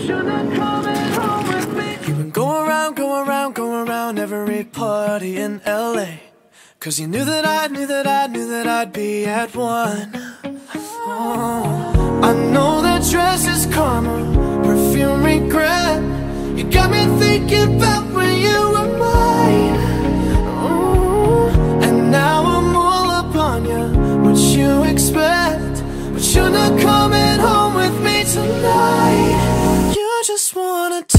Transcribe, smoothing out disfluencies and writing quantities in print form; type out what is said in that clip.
You've been going around, going around, going around every party in LA, 'cause you knew that I'd be at one. I know that dress is karma, perfume regret. You got me thinking about when you were mine. And now I'm all up on you, what you expect, but you're not coming home with me tonight. You just wanna